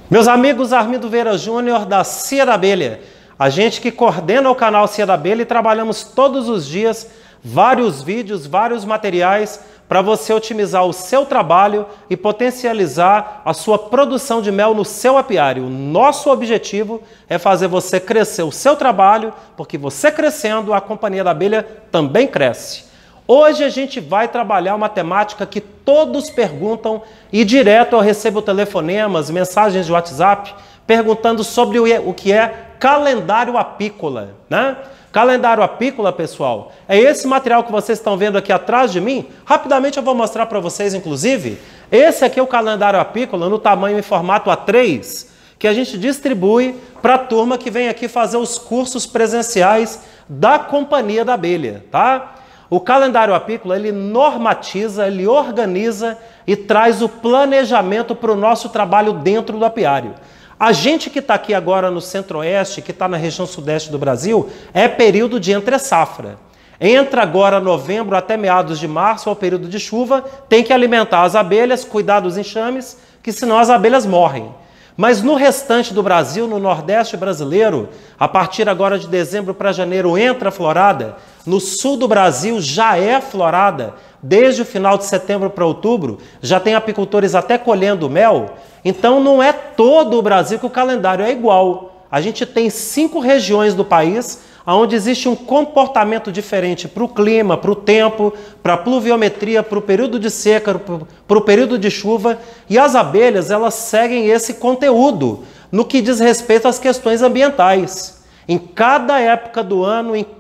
Meus amigos, Armindo Vieira Júnior da Cia da Abelha, a gente que coordena o canal Cia da Abelha e trabalhamos todos os dias vários vídeos, vários materiais para você otimizar o seu trabalho e potencializar a sua produção de mel no seu apiário. O nosso objetivo é fazer você crescer o seu trabalho, porque você crescendo, a Companhia da Abelha também cresce. Hoje a gente vai trabalhar uma temática que todos perguntam e direto eu recebo telefonemas, mensagens de WhatsApp perguntando sobre o que é calendário apícola, né? Calendário apícola, pessoal, é esse material que vocês estão vendo aqui atrás de mim. Rapidamente eu vou mostrar para vocês, inclusive. Esse aqui é o calendário apícola no tamanho em formato A3, que a gente distribui para a turma que vem aqui fazer os cursos presenciais da Companhia da Abelha, tá? O calendário apícola, ele normatiza, ele organiza e traz o planejamento para o nosso trabalho dentro do apiário. A gente que está aqui agora no centro-oeste, que está na região sudeste do Brasil, é período de entre-safra. Entra agora novembro até meados de março, é o período de chuva, tem que alimentar as abelhas, cuidar dos enxames, que senão as abelhas morrem. Mas no restante do Brasil, no Nordeste brasileiro, a partir agora de dezembro para janeiro entra a florada. No sul do Brasil já é florada. Desde o final de setembro para outubro, já tem apicultores até colhendo mel. Então não é todo o Brasil que o calendário é igual. A gente tem 5 regiões do país onde existe um comportamento diferente para o clima, para o tempo, para a pluviometria, para o período de seca, para o período de chuva. E as abelhas, elas seguem esse conteúdo no que diz respeito às questões ambientais. Em cada época do ano, em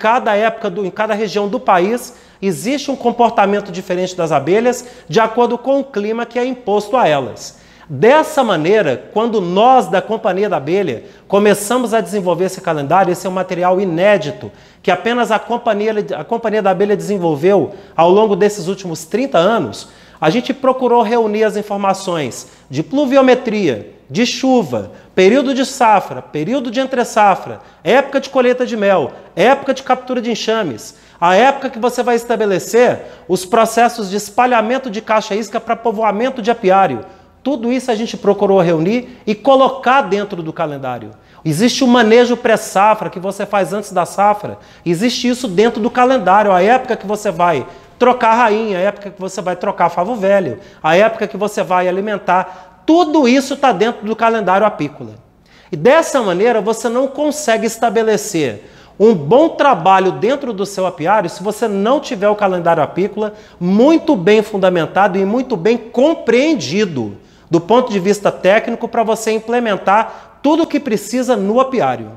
cada região do país, existe um comportamento diferente das abelhas de acordo com o clima que é imposto a elas. Dessa maneira, quando nós da Companhia da Abelha começamos a desenvolver esse calendário, esse é um material inédito que apenas a Companhia da Abelha desenvolveu ao longo desses últimos 30 anos, a gente procurou reunir as informações de pluviometria, de chuva, período de safra, período de entre-safra, época de colheita de mel, época de captura de enxames, a época que você vai estabelecer os processos de espalhamento de caixa-isca para povoamento de apiário. Tudo isso a gente procurou reunir e colocar dentro do calendário. Existe o manejo pré-safra que você faz antes da safra. Existe isso dentro do calendário. A época que você vai trocar a rainha, a época que você vai trocar favo velho, a época que você vai alimentar. Tudo isso está dentro do calendário apícola. E dessa maneira você não consegue estabelecer um bom trabalho dentro do seu apiário se você não tiver o calendário apícola muito bem fundamentado e muito bem compreendido do ponto de vista técnico para você implementar tudo o que precisa no apiário.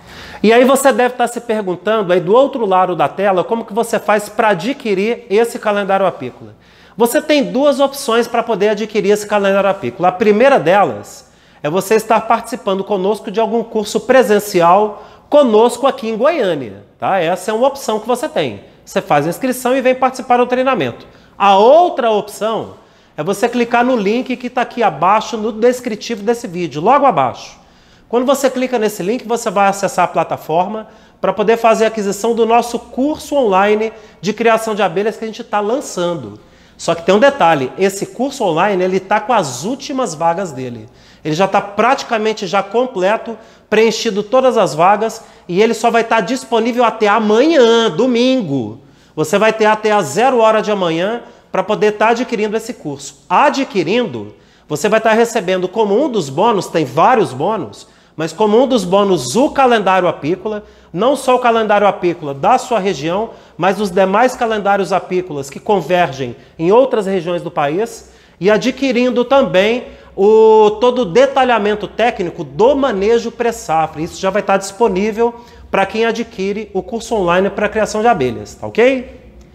E aí você deve estar se perguntando aí do outro lado da tela como que você faz para adquirir esse calendário apícola. Você tem 2 opções para poder adquirir esse calendário apícola. A primeira delas é você estar participando conosco de algum curso presencial conosco aqui em Goiânia, tá? Essa é uma opção que você tem. Você faz a inscrição e vem participar do treinamento. A outra opção é você clicar no link que está aqui abaixo no descritivo desse vídeo, logo abaixo. Quando você clica nesse link, você vai acessar a plataforma para poder fazer a aquisição do nosso curso online de criação de abelhas que a gente está lançando. Só que tem um detalhe, esse curso online ele está com as últimas vagas dele. Ele já está praticamente já completo, preenchido todas as vagas e ele só vai estar disponível até amanhã, domingo. Você vai ter até às 0 hora de amanhã para poder estar adquirindo esse curso. Adquirindo, você vai estar recebendo como um dos bônus, tem vários bônus, mas como um dos bônus o calendário apícola, não só o calendário apícola da sua região, mas os demais calendários apícolas que convergem em outras regiões do país e adquirindo também todo o detalhamento técnico do manejo pré-safra. Isso já vai estar disponível para quem adquire o curso online para a criação de abelhas, tá ok?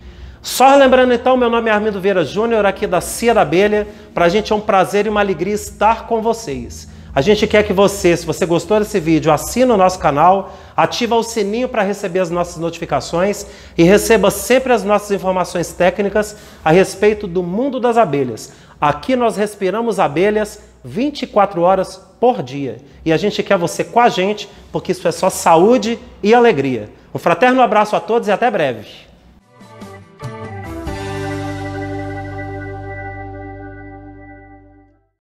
Só lembrando então, meu nome é Armindo Vieira Júnior, aqui da Cia da Abelha. Para a gente é um prazer e uma alegria estar com vocês. A gente quer que você, se você gostou desse vídeo, assina o nosso canal, ativa o sininho para receber as nossas notificações e receba sempre as nossas informações técnicas a respeito do mundo das abelhas. Aqui nós respiramos abelhas 24 horas por dia. E a gente quer você com a gente, porque isso é só saúde e alegria. Um fraterno abraço a todos e até breve.